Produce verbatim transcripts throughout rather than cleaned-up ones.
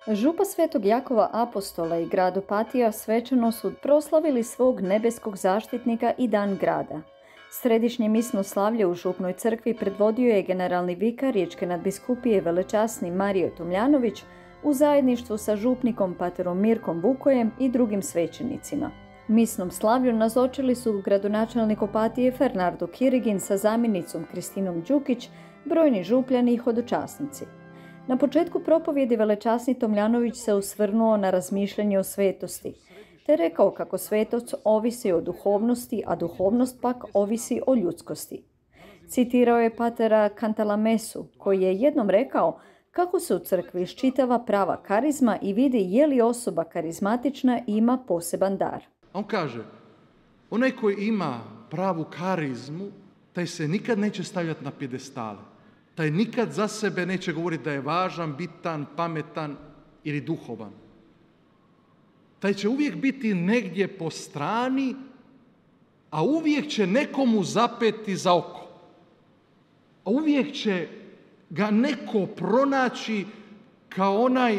Župa Svetog Jakova Apostola i grad Opatija svečano su proslavili svog nebeskog zaštitnika i dan grada. Središnje misno slavlje u Župnoj crkvi predvodio je generalni vikar Riječke nadbiskupije velečasni Mario Tomljanović u zajedništvu sa župnikom paterom Mirkom Vukojem i drugim svećenicima. Misnom slavlju nazočili su gradonačelnik Opatije Fernando Kirigin sa zamjenicom Kristinom Đukić, brojni župljani i hodočasnici. Na početku propovjedi velečasni Tomljanović se osvrnuo na razmišljanje o svetosti, te rekao kako svetost ovisi o duhovnosti, a duhovnost pak ovisi o ljudskosti. Citirao je patera Cantalamesu, koji je jednom rekao kako se u crkvi iščitava prava karizma i vidi je li osoba karizmatična i ima poseban dar. On kaže, onaj koji ima pravu karizmu, taj se nikad neće stavljati na pjedestale. Taj nikad za sebe neće govoriti da je važan, bitan, pametan ili duhovan. Taj će uvijek biti negdje po strani, a uvijek će nekomu zapeti za oko. A uvijek će ga neko pronaći kao onaj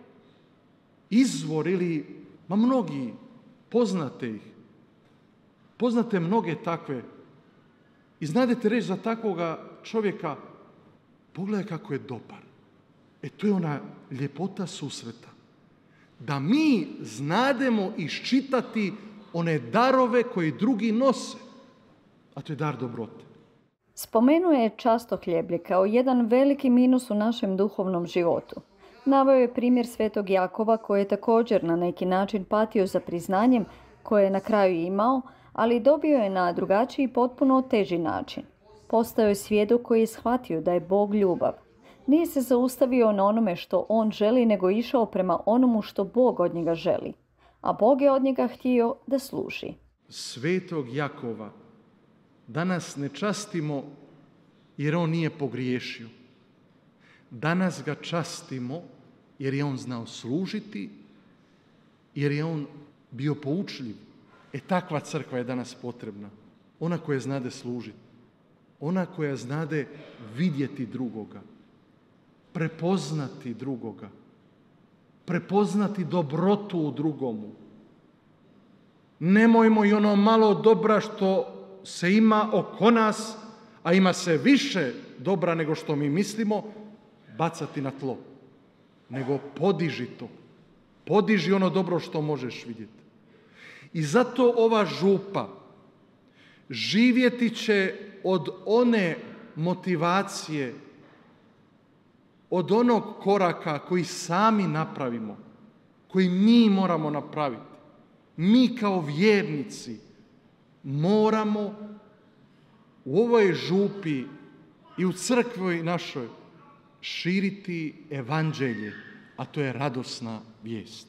izvor ili, ma mnogi, poznate ih. Poznate mnoge takve. I znadete reći za takvoga čovjeka, pogledaj kako je dobar. E to je ona ljepota susreta. Da mi znademo iščitati one darove koje drugi nose. A to je dar dobrote. Spomenuo je častohljeblje kao jedan veliki minus u našem duhovnom životu. Naveo je primjer Svetog Jakova koji je također na neki način patio za priznanjem koje je na kraju imao, ali dobio je na drugačiji potpuno teži način. Postao je svjedok koji je shvatio da je Bog ljubav. Nije se zaustavio na onome što on želi, nego išao prema onomu što Bog od njega želi. A Bog je od njega htio da služi. Svetog Jakova danas ne častimo jer on nije pogriješio. Danas ga častimo jer je on znao služiti, jer je on bio poučljiv. E takva crkva je danas potrebna. Ona koja znade služiti. Ona koja znade vidjeti drugoga. Prepoznati drugoga. Prepoznati dobrotu u drugomu. Nemojmo i ono malo dobra što se ima oko nas, a ima se više dobra nego što mi mislimo, bacati na tlo. Nego podiži to. Podiži ono dobro što možeš vidjeti. I zato ova župa živjeti će od one motivacije, od onog koraka koji sami napravimo, koji mi moramo napraviti. Mi kao vjernici moramo u ovoj župi i u crkvi našoj širiti evanđelje, a to je radosna vijest.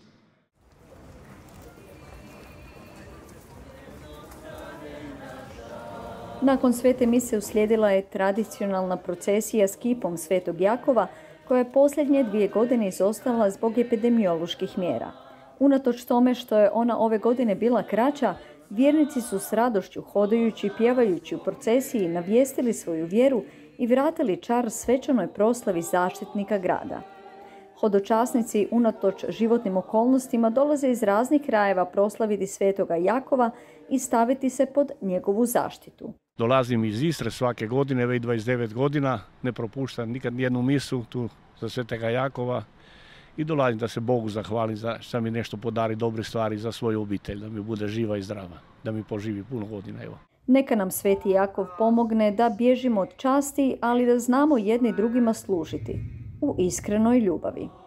Nakon svete mise uslijedila je tradicionalna procesija s kipom Svetog Jakova, koja je posljednje dvije godine izostala zbog epidemioloških mjera. Unatoč tome što je ona ove godine bila kraća, vjernici su s radošću, hodajući i pjevajući u procesiji, navijestili svoju vjeru i vratili čar svečanoj proslavi zaštitnika grada. Hodočasnici unatoč životnim okolnostima dolaze iz raznih krajeva proslaviti Svetoga Jakova i staviti se pod njegovu zaštitu. Dolazim iz Istre svake godine, već dvadeset devet godina, ne propuštam nikad nijednu misu tu za Svetega Jakova i dolazim da se Bogu zahvalim za što mi nešto podari dobre stvari za svoju obitelj, da mi bude živa i zdrava, da mi poživi puno godina. Evo. Neka nam Sveti Jakov pomogne da bježimo od časti, ali da znamo jedni drugima služiti u iskrenoj ljubavi.